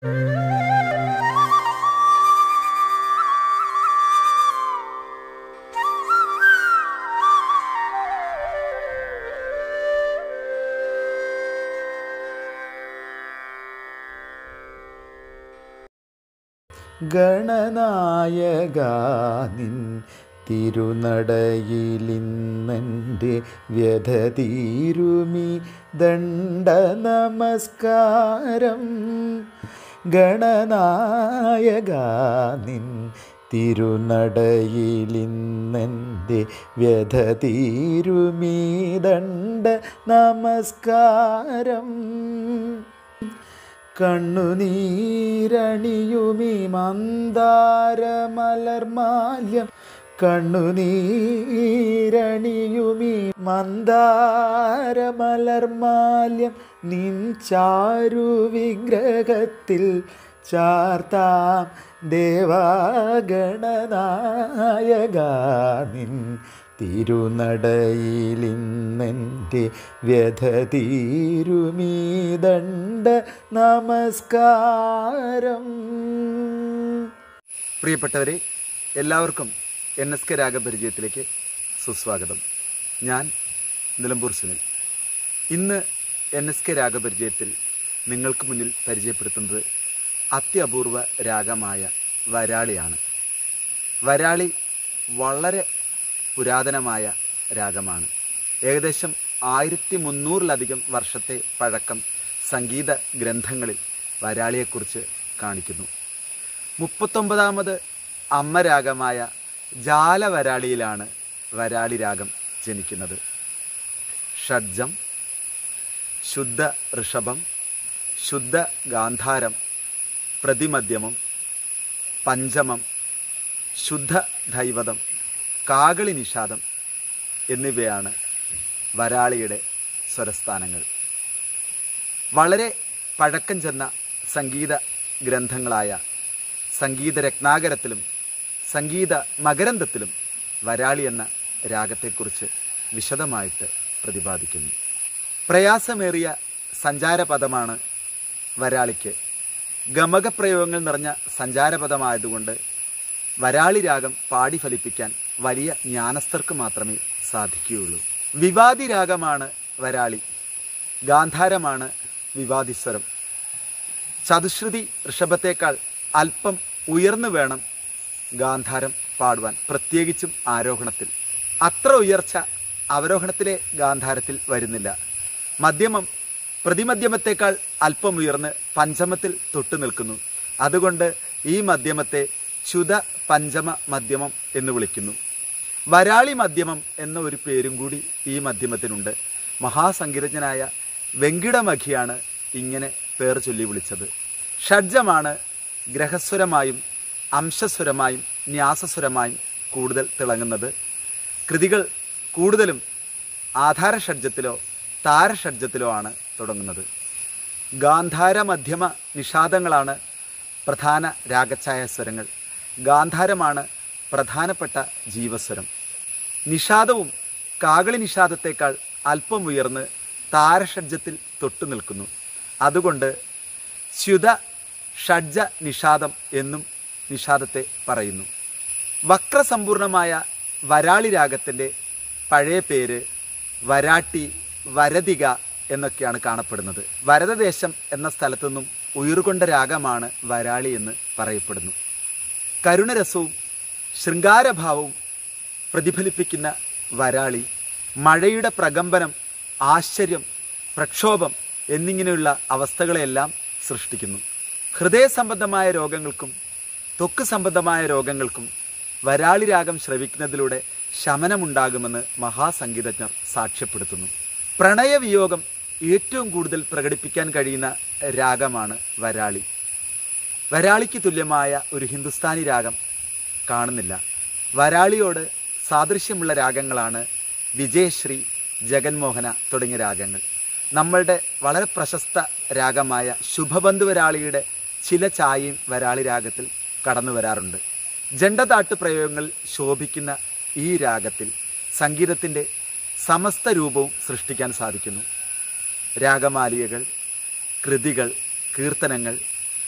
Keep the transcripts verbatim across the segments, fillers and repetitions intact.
ഗണനായക നിൻ തിരുനടയിലിന്നെൻ്റെ വ്യഥ തീരുമി ദണ്ഡ നമസ്കാരം. ഗണനായക നിൻ തിരുനടയിലിന്നെൻ്റെ വ്യഥ തീരുമി ദണ്ഡ നമസ്കാരം. കണ്ണുനീരണിയുമീ മന്ദാരമലർമാല്യം കണ്ണുനീരണിയുമീ മന്ദാരമലർമാല്യം നിൻ ചാരു വിഗ്രഹത്തിൽ ചാർത്താം ദേവാഗണനായക നിൻ തിരുനടയിലിന്നെൻ്റെ വ്യഥ തീരുമീ ദണ്ഡ നമസ്കാരം. പ്രിയപ്പെട്ടവരെ, എല്ലാവർക്കും എൻ എസ് കെ രാഗപരിചയത്തിലേക്ക് സുസ്വാഗതം. ഞാൻ നിലമ്പൂർ സുനിൽ. ഇന്ന് എൻ എസ് കെ രാഗപരിചയത്തിൽ നിങ്ങൾക്ക് മുന്നിൽ പരിചയപ്പെടുത്തുന്നത് അത്യപൂർവ രാഗമായ വരാളിയാണ്. വരാളി വളരെ പുരാതനമായ രാഗമാണ്. ഏകദേശം ആയിരത്തി മുന്നൂറിലധികം വർഷത്തെ പഴക്കം സംഗീത ഗ്രന്ഥങ്ങളിൽ വരാളിയെക്കുറിച്ച് കാണിക്കുന്നു. മുപ്പത്തൊമ്പതാമത് അമ്മരാഗമായ ജാലവരാളിയിലാണ് വരാളി രാഗം ജനിക്കുന്നത്. ഷഡ്ജം, ശുദ്ധ ഋഷഭം, ശുദ്ധ ഗാന്ധാരം, പ്രതിമധ്യമം, പഞ്ചമം, ശുദ്ധ ധൈവതം, കാകളി നിഷാദം എന്നിവയാണ് വരാളിയുടെ സ്വരസ്ഥാനങ്ങൾ. വളരെ പഴക്കം ചെന്ന സംഗീത ഗ്രന്ഥങ്ങളായ സംഗീത രത്നാകരത്തിലും സംഗീത മകരന്തത്തിലും വരാളി എന്ന രാഗത്തെക്കുറിച്ച് വിശദമായിട്ട് പ്രതിപാദിക്കുന്നു. പ്രയാസമേറിയ സഞ്ചാരപദമാണ് വരാളിക്ക്. ഗമകപ്രയോഗങ്ങൾ നിറഞ്ഞ സഞ്ചാരപദമായതുകൊണ്ട് വരാളി രാഗം പാടി ഫലിപ്പിക്കാൻ വലിയ ജ്ഞാനസ്ഥർക്ക് മാത്രമേ സാധിക്കുകയുള്ളൂ. വിവാദി രാഗമാണ് വരാളി. ഗാന്ധാരമാണ് വിവാദിസ്വരം. ചതുശ്രുതി ഋഷഭത്തേക്കാൾ അല്പം ഉയർന്നു വേണം ഗാന്ധാരം പാടുവാൻ, പ്രത്യേകിച്ചും ആരോഹണത്തിൽ. അത്ര ഉയർച്ച അവരോഹണത്തിലെ ഗാന്ധാരത്തിൽ വരുന്നില്ല. മധ്യമം പ്രതിമധ്യമത്തേക്കാൾ അല്പം ഉയർന്ന് പഞ്ചമത്തിൽ തൊട്ടു നിൽക്കുന്നു. അതുകൊണ്ട് ഈ മധ്യമത്തെ ച്യുത പഞ്ചമ മധ്യമം എന്ന് വിളിക്കുന്നു. വരാളി മധ്യമം എന്ന ഒരു പേരും കൂടി ഈ മധ്യമത്തിനുണ്ട്. മഹാസംഗീതജ്ഞനായ വെങ്കിടമഖിയാണ് ഇങ്ങനെ പേർ ചൊല്ലി വിളിച്ചത്. ഷഡ്ജമാണ് ഗ്രഹസ്വരമായും അംശസ്വരമായും ന്യാസസ്വരമായും കൂടുതൽ തിളങ്ങുന്നത്. കൃതികൾ കൂടുതലും ആധാരഷഡ്ജത്തിലോ താരഷഡ്ജത്തിലോ ആണ് തുടങ്ങുന്നത്. ഗാന്ധാര മധ്യമ നിഷാദങ്ങളാണ് പ്രധാന രാഗഛായ സ്വരങ്ങൾ. ഗാന്ധാരമാണ് പ്രധാനപ്പെട്ട ജീവസ്വരം. നിഷാദവും കാകളി നിഷാദത്തേക്കാൾ അല്പം ഉയർന്ന് താരഷഡ്ജത്തിൽ തൊട്ടു നിൽക്കുന്നു. അതുകൊണ്ട് ച്യുത ഷഡ്ജ നിഷാദം എന്നും നിഷാദത്തെ പറയുന്നു. വക്രസമ്പൂർണമായ വരാളി രാഗത്തിൻ്റെ പഴയ പേര് വരാട്ടി, വരതിക എന്നൊക്കെയാണ് കാണപ്പെടുന്നത്. വരദദേശം എന്ന സ്ഥലത്തു നിന്നും ഉയർകൊണ്ട രാഗമാണ് വരാളി എന്ന് പറയപ്പെടുന്നു. കരുണരസവും ശൃംഗാരഭാവവും പ്രതിഫലിപ്പിക്കുന്ന വരാളി മഴയുടെ പ്രകമ്പനം, ആശ്ചര്യം, പ്രക്ഷോഭം എന്നിങ്ങനെയുള്ള അവസ്ഥകളെല്ലാം സൃഷ്ടിക്കുന്നു. ഹൃദയ സംബന്ധമായ രോഗങ്ങൾക്കും ത്വക്ക് സംബന്ധമായ രോഗങ്ങൾക്കും വരാളി രാഗം ശ്രവിക്കുന്നതിലൂടെ ശമനമുണ്ടാകുമെന്ന് മഹാസംഗീതജ്ഞർ സാക്ഷ്യപ്പെടുത്തുന്നു. പ്രണയവിയോഗം ഏറ്റവും കൂടുതൽ പ്രകടിപ്പിക്കാൻ കഴിയുന്ന രാഗമാണ് വരാളി. വരാളിക്ക് തുല്യമായ ഒരു ഹിന്ദുസ്ഥാനി രാഗം കാണുന്നില്ല. വരാളിയോട് സാദൃശ്യമുള്ള രാഗങ്ങളാണ് വിജയശ്രീ, ജഗന്മോഹന തുടങ്ങിയ രാഗങ്ങൾ. നമ്മളുടെ വളരെ പ്രശസ്ത രാഗമായ ശുഭബന്ധുവരാളിയുടെ ചില ഛായയും വരാളി രാഗത്തിൽ കടന്നു വരാറുണ്ട്. ജണ്ടതാട്ട് പ്രയോഗങ്ങൾ ശോഭിക്കുന്ന ഈ രാഗത്തിൽ സംഗീതത്തിൻ്റെ സമസ്ത രൂപവും സൃഷ്ടിക്കാൻ സാധിക്കുന്നു. രാഗമാലികകൾ, കൃതികൾ, കീർത്തനങ്ങൾ,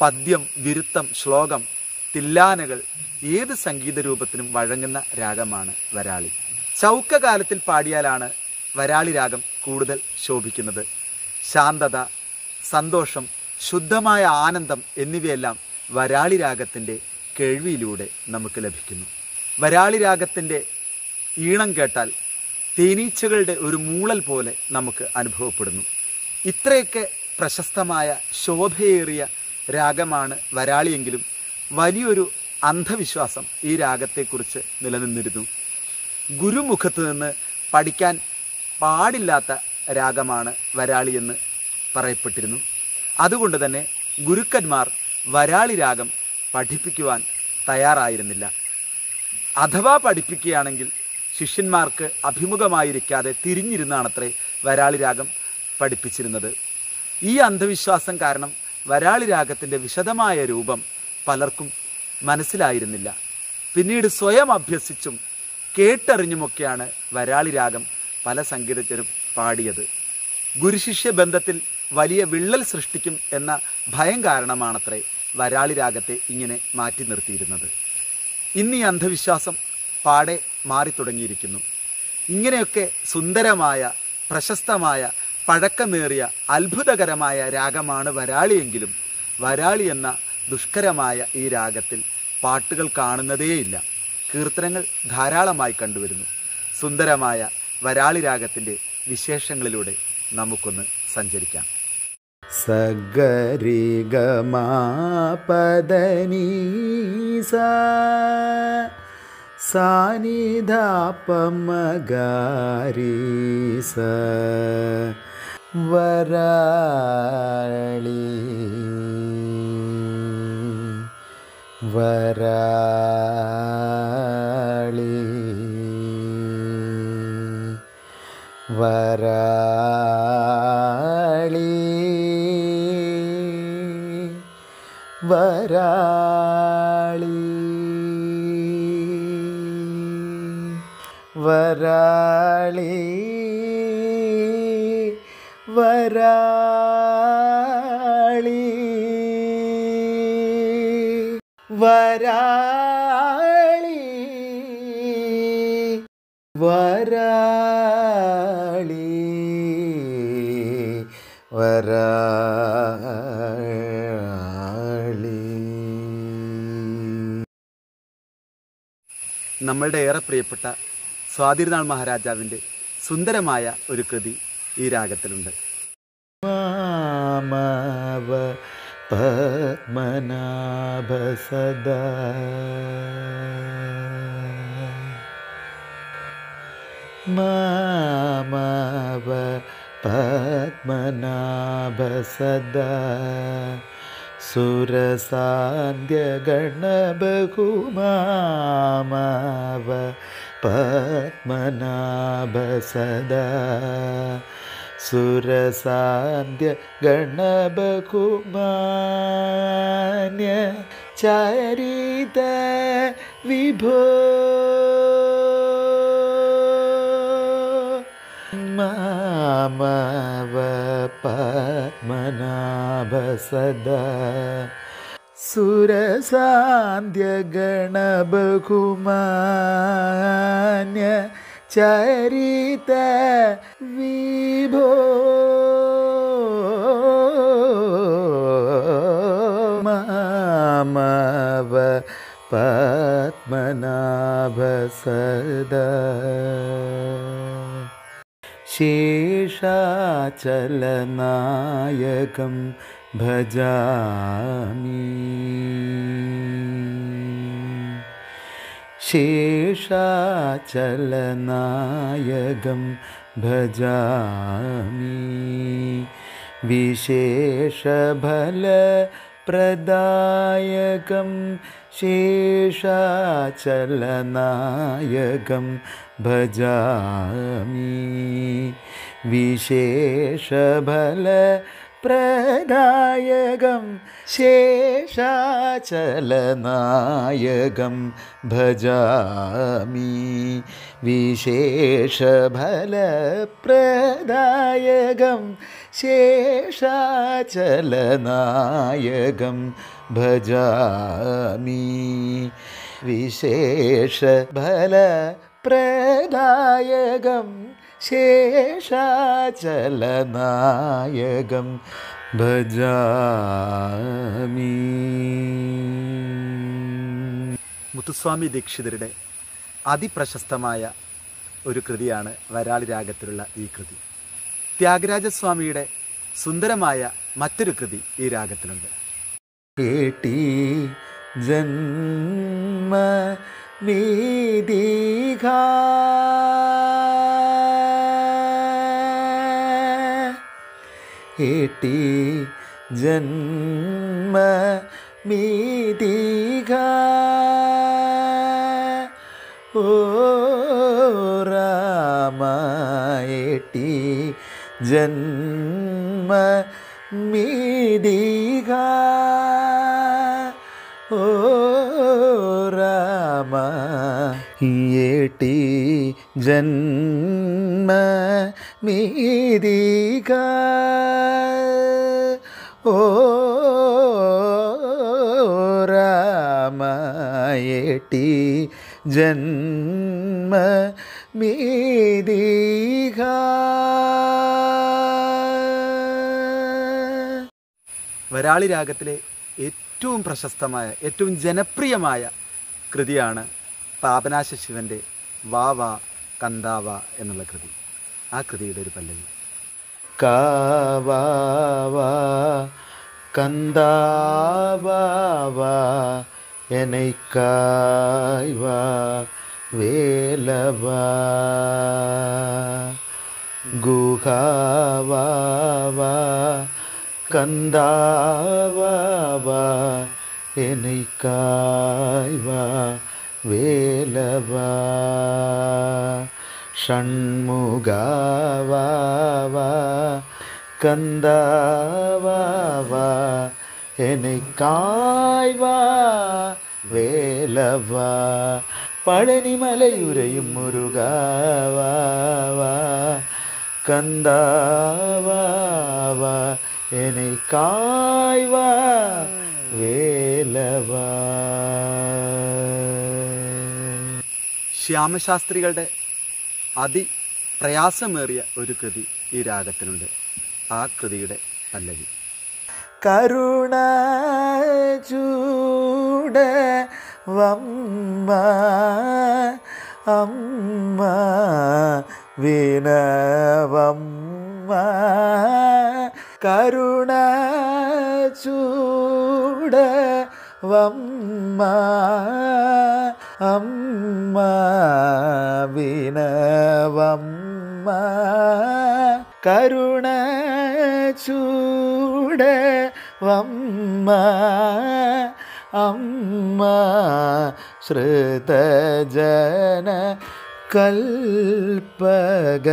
പദ്യം, വിരുത്തം, ശ്ലോകം, തില്ലാനകൾ ഏത് സംഗീത രൂപത്തിനും വഴങ്ങുന്ന രാഗമാണ് വരാളി. ചൗക്കകാലത്തിൽ പാടിയാലാണ് വരാളി രാഗം കൂടുതൽ ശോഭിക്കുന്നത്. ശാന്തത, സന്തോഷം, ശുദ്ധമായ ആനന്ദം എന്നിവയെല്ലാം വരാളി രാഗത്തിൻ്റെ കേൾവിയിലൂടെ നമുക്ക് ലഭിക്കുന്നു. വരാളി രാഗത്തിൻ്റെ ഈണം കേട്ടാൽ തേനീച്ചകളുടെ ഒരു മൂളൽ പോലെ നമുക്ക് അനുഭവപ്പെടുന്നു. ഇത്രയൊക്കെ പ്രശസ്തമായ ശോഭയേറിയ രാഗമാണ് വരാളിയെങ്കിലും വലിയൊരു അന്ധവിശ്വാസം ഈ രാഗത്തെക്കുറിച്ച് നിലനിന്നിരുന്നു. ഗുരുമുഖത്ത് നിന്ന് പഠിക്കാൻ പാടില്ലാത്ത രാഗമാണ് വരാളി എന്ന് പറയപ്പെട്ടിരുന്നു. അതുകൊണ്ട് തന്നെ ഗുരുക്കന്മാർ വരാളി രാഗം പഠിപ്പിക്കുവാൻ തയ്യാറായിരുന്നില്ല. അഥവാ പഠിപ്പിക്കുകയാണെങ്കിൽ ശിഷ്യന്മാർക്ക് അഭിമുഖമായിരിക്കാതെ തിരിഞ്ഞിരുന്നാണത്രേ വരാളി രാഗം പഠിപ്പിച്ചിരുന്നത്. ഈ അന്ധവിശ്വാസം കാരണം വരാളി രാഗത്തിൻ്റെ വിശദമായ രൂപം പലർക്കും മനസ്സിലായിരുന്നില്ല. പിന്നീട് സ്വയം അഭ്യസിച്ചും കേട്ടറിഞ്ഞുമൊക്കെയാണ് വരാളി രാഗം പല സംഗീതജ്ഞരും പാടിയത്. ഗുരുശിഷ്യ ബന്ധത്തിൽ വലിയ വിള്ളൽ സൃഷ്ടിക്കും എന്ന ഭയം കാരണമാണത്രേ വരാളി രാഗത്തെ ഇങ്ങനെ മാറ്റി നിർത്തിയിരുന്നത്. ഇന്ന് ഈ അന്ധവിശ്വാസം പാടെ മാറിത്തുടങ്ങിയിരിക്കുന്നു. ഇങ്ങനെയൊക്കെ സുന്ദരമായ, പ്രശസ്തമായ, പഴക്കമേറിയ, അത്ഭുതകരമായ രാഗമാണ് വരാളിയെങ്കിലും വരാളി എന്ന ദുഷ്കരമായ ഈ രാഗത്തിൽ പാട്ടുകൾ കാണുന്നതേയില്ല. കീർത്തനങ്ങൾ ധാരാളമായി കണ്ടുവരുന്നു. സുന്ദരമായ വരാളി രാഗത്തിൻ്റെ വിശേഷങ്ങളിലൂടെ നമുക്കൊന്ന് സഞ്ചരിക്കാം. സഗരി ഗമ പദനി സാ സാനിധാപമഗാരി സ വരാളി വരാളി വരാളി വരാളി വരാളി വരാളി വരാളി വരാളി വരാളി. നമ്മളുടെ ഏറെ പ്രിയപ്പെട്ട സ്വാതിരുനാൾ മഹാരാജാവിൻ്റെ സുന്ദരമായ ഒരു കൃതി ഈ രാഗത്തിലുണ്ട്. മാമവ പത്മനാഭ സദാ മാമവ പത്മനാഭ സദാ സുരസാന്ധ്യ ഗണബഹുമാമവ പത്മനാഭ സദാ സുരസാന്ധ്യ ഗണബഹുമാന്യ ചരിത വിഭോ മാമവ പത്മനാഭ സദാ സുരസാന്ധ്യ ഗണബഹുമാന്യ ചരിത വിഭോ മാമവ പത്മനാഭ സദാ ശേഷാചലനായകം ഭജാമി ശേഷാചലനായകം ഭജാമി വിശേഷഫലപ്രദായകം ശേഷാചലനായകം ഭജാമി വിശേഷഫലപ്രദായകം പ്രദായകം ശേഷാചലനായകം ഭജാമി വിശേഷഫലപ്രദായകം ശേഷാചലനായകം ഭജാമി വിശേഷഫലപ്രദായകം ശേഷാചലനായകം ഭജാമി. മുത്തുസ്വാമി ദീക്ഷിതരുടെ അതിപ്രശസ്തമായ ഒരു കൃതിയാണ് വരാളി രാഗത്തിലുള്ള ഈ കൃതി. ത്യാഗരാജസ്വാമിയുടെ സുന്ദരമായ മറ്റൊരു കൃതി ഈ രാഗത്തിലുണ്ട്. കേട്ടി ജന്മ വീതിക കേട്ടി ജന്മ വീതിക ഓ രാമേട്ടി ജന്മ മീതിക ഓ രാമ ഏട്ടി ജന്മ മീതിക ഓ രാമ ഏട്ടി ജന്മ മീതിക. വരാളി രാഗത്തിലെ ഏറ്റവും പ്രശസ്തമായ ഏറ്റവും ജനപ്രിയമായ കൃതിയാണ് പാപനാശ ശിവൻ്റെ വാ വാ കന്താവ എന്നുള്ള കൃതി. ആ കൃതിയുടെ ഒരു പല്ലവി. കാവാ കന്താവാ എനൈക്കായ് വാ വേലവാ ഗുഹാവാ கந்தாவா என்னை காய்வா வேலவா ஷண்முகாவா கந்தாவா என்னை காய்வா வேலவா பழனிமலையுரையும் முருகாவா கந்தாவா என்னை காய்வா വേലവാ. ശ്യാമശാസ്ത്രികളുടെ അതിപ്രയാസമേറിയ ഒരു കൃതി ഈ രാഗത്തിലുണ്ട്. ആ കൃതിയുടെ പല്ലവി. കരുണ ചൂട വമ്മ അമ്മ വിനവമ്മ കരുണ ചൂട വമ്മ അമ്മ വിനവമ്മ കരുണ ചൂട വമ്മ അമ്മ ശ്രുതജന കൽപക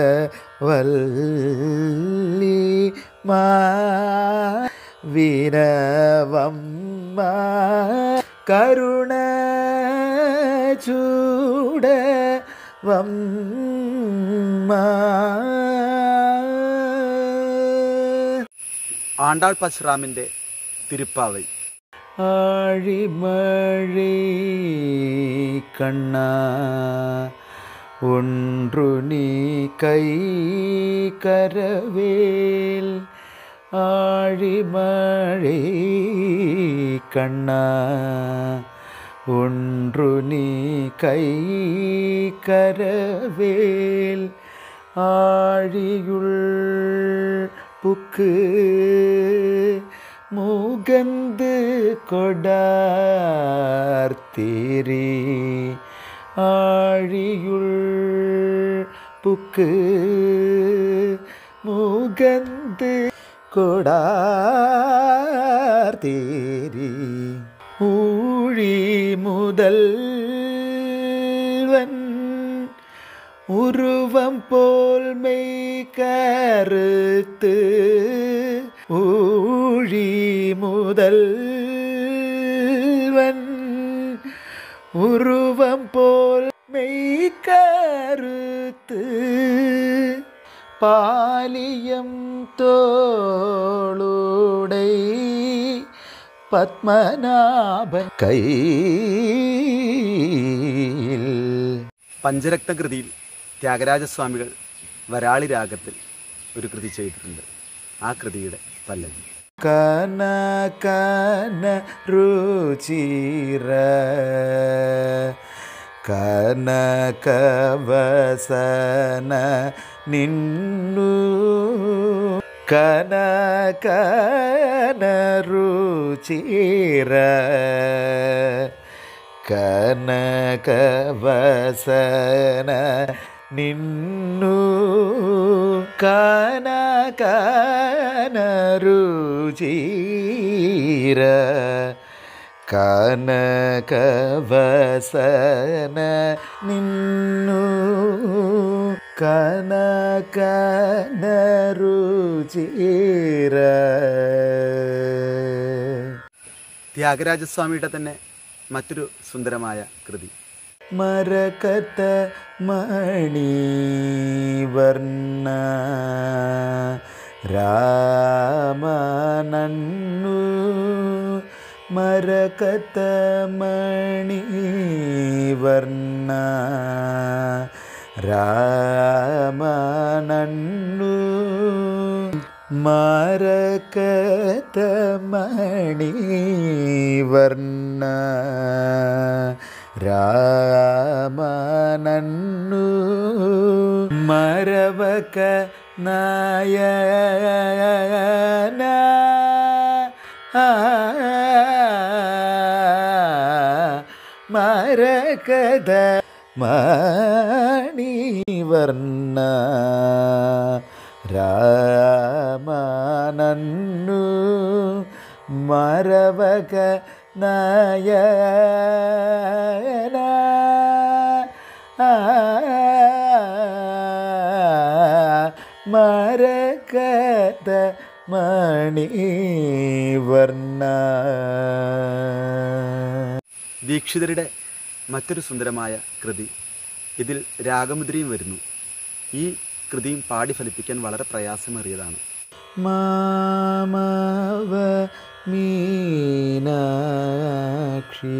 വല്ലി മാ വിനവമ്മ കരുണ ചൂട വമ്മ. ആണ്ടാൾ പരശുറാമിൻ്റെ തിരുപ്പാവൈ. ആഴിമഴി കണ്ണ ഒன்று നീ കൈ കരവേൽ ആഴിമഴി കണ്ണ ഒன்று നീ കൈ കരവേൽ ആഴിയുൾ புக்கு முகந்து கொடார்த்தீரி ஆழியுள் புக்கு முகந்து கொடார்த்தீரி ஊழி முதல்வன் உருவம் போல் மெய் கருத்து ഊഴി മുതൽ ഉരുവം പോൽ മെയ്ക്കറുത്ത് പാലിയം തോളുടൈ പത്മനാഭൻ കൈയിൽ. പഞ്ചരത്നകൃതിയിൽ ത്യാഗരാജസ്വാമികൾ വരാളി രാഗത്തിൽ ഒരു കൃതി ചെയ്തിട്ടുണ്ട്. ആ കൃതിയുടെ പല്ലവി. കന കന രുചിര കനകവസന നിന്നു കന കന രുചിര കനകവസന നിന്നു കനകന രുചിര കനകവസന നിന്നു കനകന രുചിര. ത്യാഗരാജസ്വാമിയുടെ തന്നെ മറ്റൊരു സുന്ദരമായ കൃതി. മരകത മണിവർണ്ണ രാമനന്നു മരകത മണിവർണ്ണ രാമനന്നു മരകത മണിവർണ്ണ രാമനന്നു മരവക നയന മരകത മണിവർണ്ണ രാമനന്നു മരവക നയന മരകത മണിവർണ്ണ. ദീക്ഷിതരുടെ മറ്റൊരു സുന്ദരമായ കൃതി. ഇതിൽ രാഗമുദ്രയും വരുന്നു. ഈ കൃതിയും പാടി ഫലിപ്പിക്കാൻ വളരെ പ്രയാസമേറിയതാണ്. മാമവ മീനാക്ഷി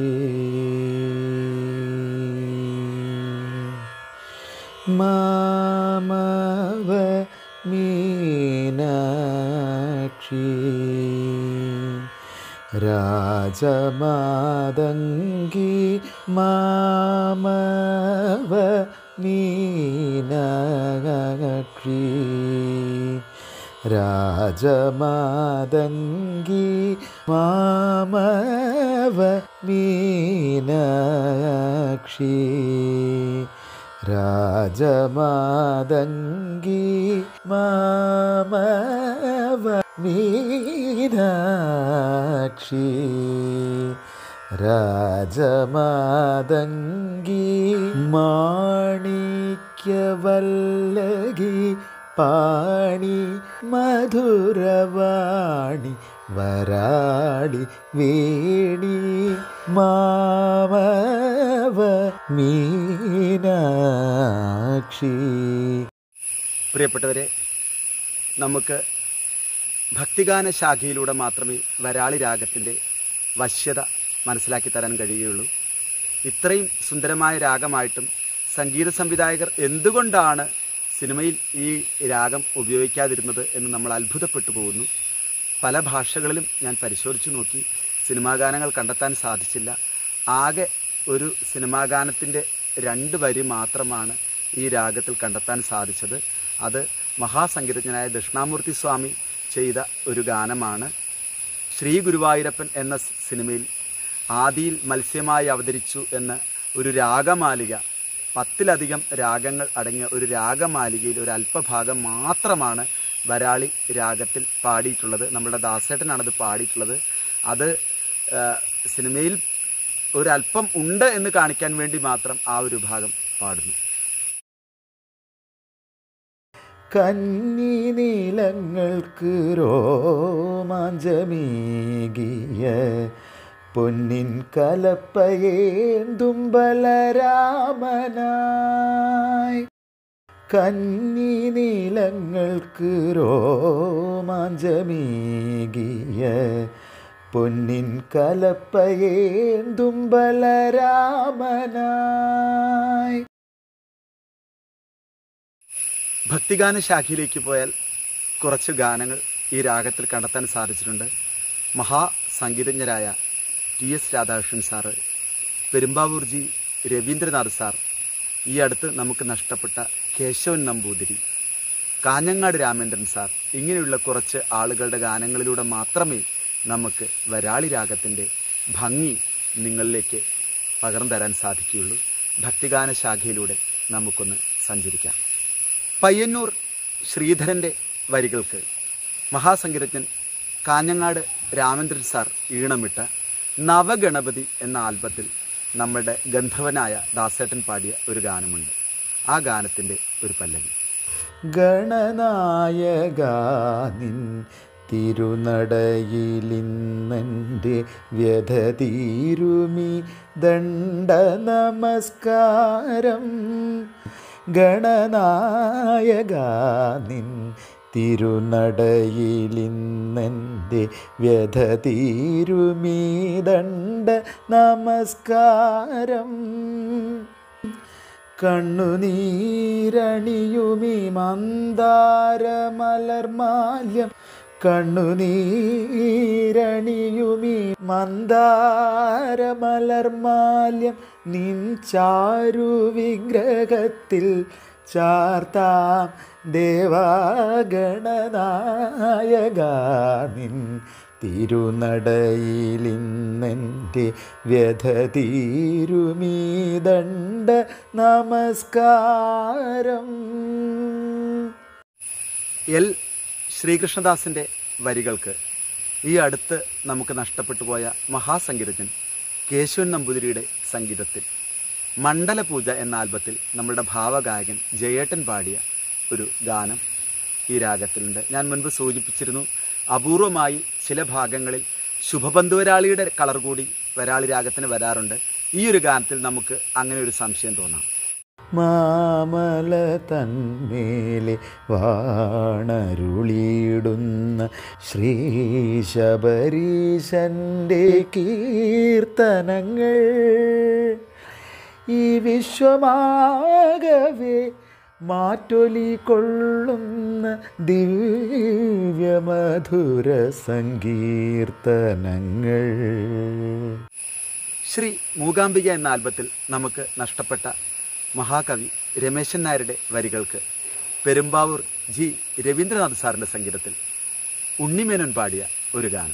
മാമവ മീനാക്ഷി രാജമാതങ്കി മാമവ മീനാക്ഷി രാജമാതങ്കി മാമവ മീനാക്ഷി രാജമാതങ്കി മാമവ മീനാക്ഷി രാജമാതങ്കി മാണിക്യവല്ലകി പാണി മധുരവാണി വരാളി വേണി മാമവ മീനാക്ഷി. പ്രിയപ്പെട്ടവരെ, നമുക്ക് ഭക്തിഗാന ശാഖയിലൂടെ മാത്രമേ വരാളി രാഗത്തിൻ്റെ വശ്യത മനസ്സിലാക്കി തരാൻ കഴിയുകയുള്ളൂ. ഇത്രയും സുന്ദരമായ രാഗമായിട്ടും സംഗീത സംവിധായകർ എന്തുകൊണ്ടാണ് സിനിമയിൽ ഈ രാഗം ഉപയോഗിക്കാതിരുന്നത് എന്ന് നമ്മൾ അത്ഭുതപ്പെട്ടു പോകുന്നു. പല ഭാഷകളിലും ഞാൻ പരിശോധിച്ചു നോക്കി, സിനിമാ ഗാനങ്ങൾ കണ്ടെത്താൻ സാധിച്ചില്ല. ആകെ ഒരു സിനിമാ ഗാനത്തിൻ്റെ രണ്ട് വരി മാത്രമാണ് ഈ രാഗത്തിൽ കണ്ടെത്താൻ സാധിച്ചത്. അത് മഹാസംഗീതജ്ഞനായ ദക്ഷിണാമൂർത്തി സ്വാമി ചെയ്ത ഒരു ഗാനമാണ്. ശ്രീ ഗുരുവായൂരപ്പൻ എന്ന സിനിമയിൽ ആദിയിൽ മത്സ്യമായി അവതരിച്ചു എന്ന ഒരു രാഗമാലിക, പത്തിലധികം രാഗങ്ങൾ അടങ്ങിയ ഒരു രാഗമാലികയിൽ ഒരു അല്പഭാഗം മാത്രമാണ് വരാളി രാഗത്തിൽ പാടിയിട്ടുള്ളത്. നമ്മുടെ ദാസേട്ടനാണത് പാടിയിട്ടുള്ളത്. അത് സിനിമയിൽ ഒരല്പം ഉണ്ട് എന്ന് കാണിക്കാൻ വേണ്ടി മാത്രം ആ ഒരു ഭാഗം പാടുന്നു. കന്നി നീലങ്ങൾക്ക് രോമാഞ്ചമേകിയ പൊന്നിൻ കലപ്പയേന്തും ബലരാമനായി. കന്നി നീലങ്ങൾക്ക് രോമാഞ്ചമേകിയ പൊന്നിൻ കലപ്പയേന്തും ബലരാമനായി. ഭക്തിഗാന ശാഖയിലേക്ക് പോയാൽ കുറച്ച് ഗാനങ്ങൾ ഈ രാഗത്തിൽ കണ്ടെത്താൻ സാധിച്ചിട്ടുണ്ട്. മഹാസംഗീതജ്ഞരായ T S Radhakrishnan sir, Perumbavoor G Raveendranath sir, ഈ അടുത്ത് നമുക്ക് നഷ്ടപ്പെട്ട കേശവൻ നമ്പൂതിരി, കാഞ്ഞങ്ങാട് രാമേന്ദ്രൻ സാർ, ഇങ്ങനെയുള്ള കുറച്ച് ആളുകളുടെ ഗാനങ്ങളിലൂടെ മാത്രമേ നമുക്ക് വരാളി രാഗത്തിൻ്റെ ഭംഗി നിങ്ങളിലേക്ക് പകർന്നു തരാൻ സാധിക്കുകയുള്ളൂ. ഭക്തിഗാന ശാഖയിലൂടെ നമുക്കൊന്ന് സഞ്ചരിക്കാം. പയ്യന്നൂർ ശ്രീധരൻ്റെ വരികൾക്ക് മഹാസംഗീതജ്ഞൻ കാഞ്ഞങ്ങാട് രാമേന്ദ്രൻ സാർ ഈണമിട്ട നവഗണപതി എന്ന ആൽബത്തിൽ നമ്മുടെ ഗന്ധർവനായ ദാസേട്ടൻ പാടിയ ഒരു ഗാനമുണ്ട്. ആ ഗാനത്തിൻ്റെ ഒരു പല്ലവി. ഗണനായക നിൻ തിരുനടയിലിന്നെൻ്റെ വ്യഥ തീരുമി ദണ്ഡ നമസ്കാരം. ഗണനായക നിൻ തിരുനടയിലിന്നെൻ്റെ വ്യഥ തീരുമി ദണ്ഡ നമസ്കാരം. കണ്ണുനീരണിയുമി മന്ദാരമലർമാല്യം, കണ്ണുനീരണിയുമി മന്ദാരമലർമാല്യം, നിൻ ചാരു വിഗ്രഹത്തിൽ ചാർത്താം ദേവാഗണനായക നിൻ തിരുനടയിലിന്നെൻ്റെ വ്യഥ തീരുമി ദണ്ഡ നമസ്കാരം. എൽ ശ്രീകൃഷ്ണദാസിൻ്റെ വരികൾക്ക് ഈ അടുത്ത് നമുക്ക് നഷ്ടപ്പെട്ടു പോയ മഹാസംഗീതജ്ഞൻ കേശവൻ നമ്പൂതിരിയുടെ സംഗീതത്തിൽ മണ്ഡലപൂജ എന്ന ആൽബത്തിൽ നമ്മുടെ ഭാവഗായകൻ ജയേട്ടൻ പാടിയ ഒരു ഗാനം ഈ രാഗത്തിലുണ്ട്. ഞാൻ മുൻപ് സൂചിപ്പിച്ചിരുന്നു, അപൂർവമായി ചില ഭാഗങ്ങളിൽ ശുഭബന്ധുവരാളിയുടെ കളർ കൂടി വരാളി രാഗത്തിന് വരാറുണ്ട്. ഈ ഒരു ഗാനത്തിൽ നമുക്ക് അങ്ങനെ ഒരു സംശയം തോന്നാം. മാമല തന്മേലെ വാണരുളിയിടുന്ന ശ്രീ ശബരീശൻ്റെ കീർത്തനങ്ങൾ ഈ വിശ്വമാകവേ മാറ്റൊലി കൊള്ളുന്ന ദിവ്യമധുര സങ്കീർത്തനങ്ങൾ. ശ്രീ മൂകാംബിക എന്ന ആൽബത്തിൽ നമുക്ക് നഷ്ടപ്പെട്ട മഹാകവി രമേശൻ നായരുടെ വരികൾക്ക് പെരുമ്പാവൂർ ജി രവീന്ദ്രനാഥ് സാറിൻ്റെ സംഗീതത്തിൽ ഉണ്ണിമേനോൻ പാടിയ ഒരു ഗാനം.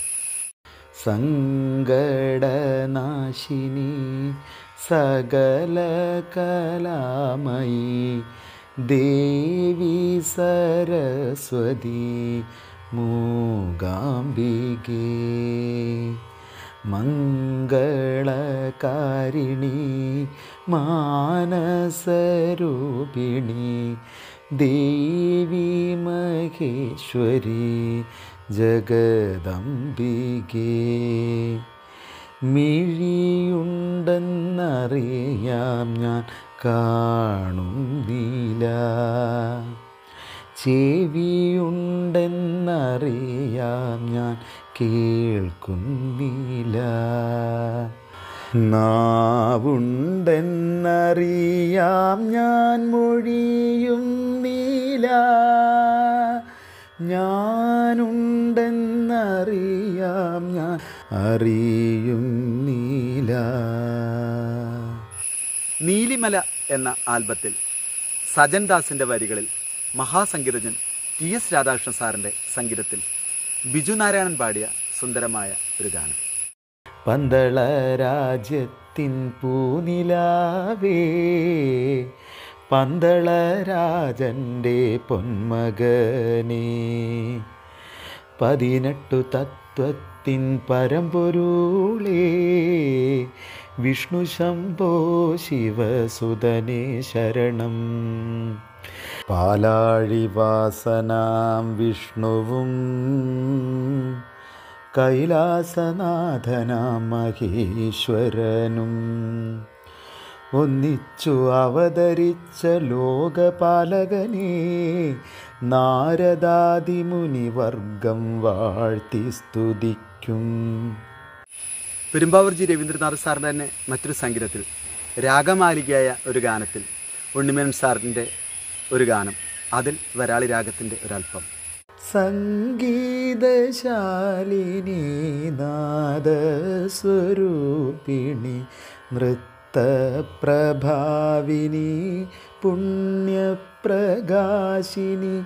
സങ്കടനാശിനി സകല കലാമയി ദേവി സരസ്വതി മൂകാംബികേ, മംഗളകാരിണി മാനസരൂപിണി ദേവി മഹേശ്വരി ജഗദംബികേ. മിഴിയുണ്ടെന്നറിയാം ഞാൻ കാണുന്നില്ല, ചെവിയുണ്ടെന്നറിയാം ഞാൻ കേൾക്കുന്നില്ല, നാവുണ്ടെന്നറിയാം ഞാൻ മൊഴിയുന്നില്ല, ഞാനുണ്ടെന്നറിയാം ഞാൻ അറിയുന്നില്ല. നീലിമല എന്ന ആൽബത്തിൽ സജൻ ദാസിൻ്റെ വരികളിൽ മഹാസംഗീതജ്ഞൻ ടി എസ് രാധാകൃഷ്ണൻ സാറിൻ്റെ സംഗീതത്തിൽ ബിജു നാരായണൻ പാടിയ സുന്ദരമായ ഒരു ഗാനം. പന്തള രാജ്യത്തിൻ പൂനിലാവേ, പന്തള രാജൻ്റെ പൊന്മകനേ, പതിനെട്ടു തത്വത്തിൻ പരമ്പൊരുളേ, വിഷ്ണു ശംഭോ ശിവസുതനേ ശരണം. പാലാഴിവാസനാം വിഷ്ണുവും കൈലാസനാഥനാം മഹേശ്വരനും ഒന്നിച്ചു അവതരിച്ച ലോകപാലകനെ നാരദാദിമുനിവർഗം വാഴ്ത്തി സ്തുതിക്കും. പെരുമ്പാവൂർ ജി രവീന്ദ്രനാഥ് സാറിൻ്റെ തന്നെ മറ്റൊരു സംഗീതത്തിൽ രാഗമാലികയായ ഒരു ഗാനത്തിൽ ഉണ്ണിമേനോൻ സാറിൻ്റെ ഒരു ഗാനം, അതിൽ വരാളി രാഗത്തിൻ്റെ ഒരല്പം. സംഗീതശാലിനി നാദസ്വരൂപിണി നൃത്തപ്രഭാവിനി പുണ്യപ്രകാശിനി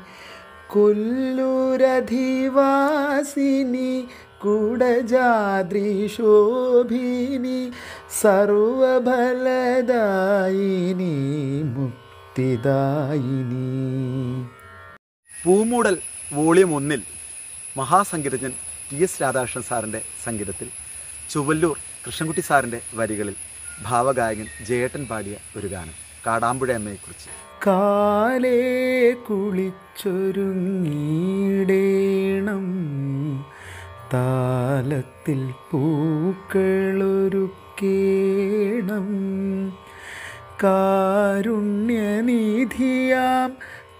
കൊല്ലൂരധിവാസിനി കുടജാദ്രിശോഭിനി സർവഫലദായിനി മുക്തിദായിനി. പൂമൂടൽ വോളിയം ഒന്നിൽ മഹാസംഗീതജ്ഞൻ ടി എസ് രാധാകൃഷ്ണൻ സാറിൻ്റെ സംഗീതത്തിൽ ചുവല്ലൂർ കൃഷ്ണൻകുട്ടി സാറിൻ്റെ വരികളിൽ ഭാവഗായകൻ ജയേട്ടൻ പാടിയ ഒരു ഗാനം, കാടാമ്പുഴ അമ്മയെക്കുറിച്ച്. കാലേ കുളിച്ചൊരുങ്ങിടേണം താലത്തിൽ പൂക്കളൊരുക്കേണം കാരുണ്യനിധിയാം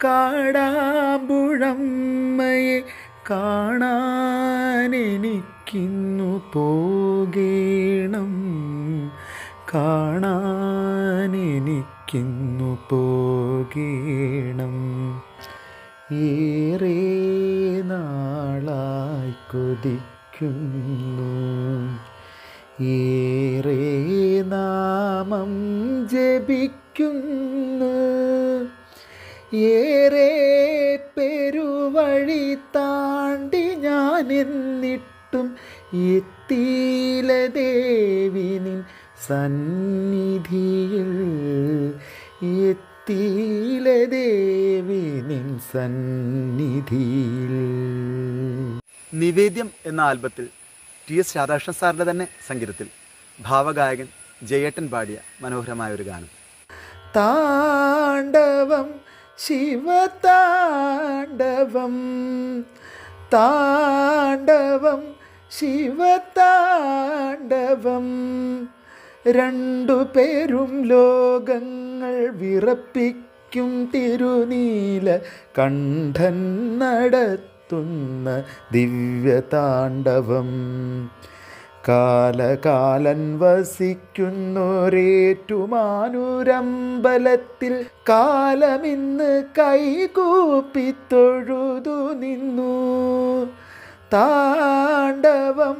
കാടാമ്പുഴമ്മയെ കാണാനെനിക്കിന്നു പോകേണം കാണാനെനിക്കിന്നു പോകേണം. ഏറെ നാളായി കൊതിക്കുന്നു ഏറെ നാമം ജപിക്കുന്നു ഏറെ പെരുവഴി താണ്ടി ഞാൻ എന്നിട്ടും എത്തിയില ദേവി നിൻ സന്നിധിയിൽ എത്തിയില ദേവി നിൻ സന്നിധിയിൽ. നിവേദ്യം എന്ന ആൽബത്തിൽ ടി എസ് രാധാകൃഷ്ണൻ സാറിൻ്റെ തന്നെ സംഗീതത്തിൽ ഭാവഗായകൻ ജയേട്ടൻ പാടിയ മനോഹരമായ ഒരു ഗാനം. താണ്ഡവം ശിവതാണ്ഡവം താണ്ഡവം ശിവതാണ്ഡവം രണ്ടു പേരും ലോകങ്ങൾ വിറപ്പിക്കും തിരുനീല കണ്ഠൻ നടത്തുന്ന ദിവ്യതാണ്ഡവം. കാലകാലൻ വസിക്കുന്നൊരേറ്റുമാനൂരമ്പലത്തിൽ കാലമിന്ന് കൈകൂപ്പി തൊഴുതു നിന്നു. താണ്ഡവം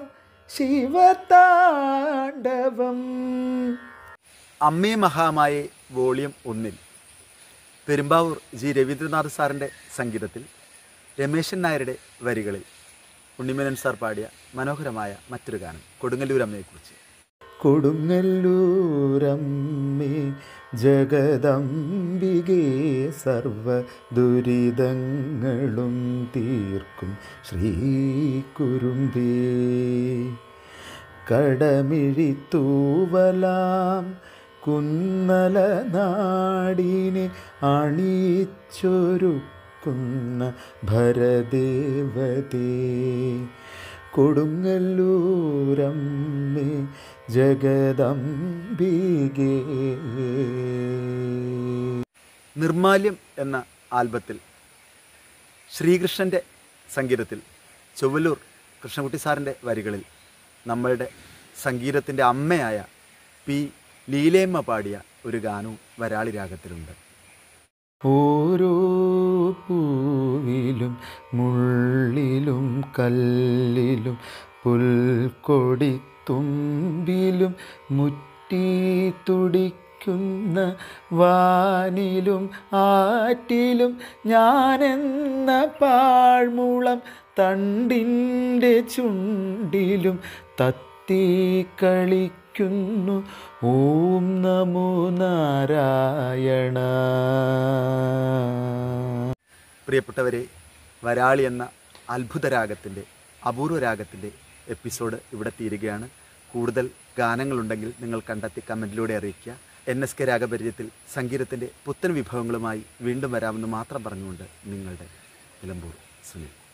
ശിവതാണ്ഡവം. അമ്മേ മഹാമായേ വോളിയം ഒന്നിൽ പെരുമ്പാവൂർ ജി രവീന്ദ്രനാഥ് സാറിൻ്റെ സംഗീതത്തിൽ രമേശൻ നായരുടെ വരികളിൽ ഉണ്ണിമേനോൻ സാർ പാടിയ മനോഹരമായ മറ്റൊരു ഗാനം, കൊടുങ്ങല്ലൂരമ്മയെക്കുറിച്ച്. കൊടുങ്ങല്ലൂരമ്മേ ജഗദംബികേ സർവ ദുരിതങ്ങളും തീർക്കും ശ്രീ കുറുമ്പേ കടമിഴിത്തൂവലാം കുന്നല നാടിനെ അണിയിച്ചൊരുക്കുന്ന ഭരദേവതേ കൊടുങ്ങല്ലൂരമ്മേ ജഗദംബികേ. നിർമാല്യം എന്ന ആൽബത്തിൽ ശ്രീകൃഷ്ണൻ്റെ സംഗീതത്തിൽ ചൊവ്വല്ലൂർ കൃഷ്ണൻകുട്ടി സാറിൻ്റെ വരികളിൽ നമ്മളുടെ സംഗീതത്തിൻ്റെ അമ്മയായ പി ലീലേമ്മ പാടിയ ഒരു ഗാനവും വരാളി രാഗത്തിലുണ്ട്. ഓരോ പൂവിലും മുള്ളിലും കല്ലിലും പുൽക്കൊടിത്തുമ്പിലും മുറ്റി തുടിക്കുന്ന വാനിലും ആറ്റിലും ഞാനെന്ന പാഴ്മുളം തണ്ടിൻ്റെ ചുണ്ടിലും തത്തി കളിക്കുന്നു ഓം നമോ നാരായണ. പ്രിയപ്പെട്ടവരെ, വരാളി എന്ന അത്ഭുത രാഗത്തിൻ്റെ അപൂർവ രാഗത്തിൻ്റെ എപ്പിസോഡ് ഇവിടെ തീരുകയാണ്. കൂടുതൽ ഗാനങ്ങളുണ്ടെങ്കിൽ നിങ്ങൾ കണ്ടെത്തി കമൻറ്റിലൂടെ അറിയിക്കുക. എൻ എസ് കെ രാഗപരിചയത്തിൽ സംഗീതത്തിൻ്റെ പുത്തൻ വിഭവങ്ങളുമായി വീണ്ടും വരാമെന്ന് മാത്രം പറഞ്ഞുകൊണ്ട് നിങ്ങളുടെ നിലമ്പൂർ സുനിൽ.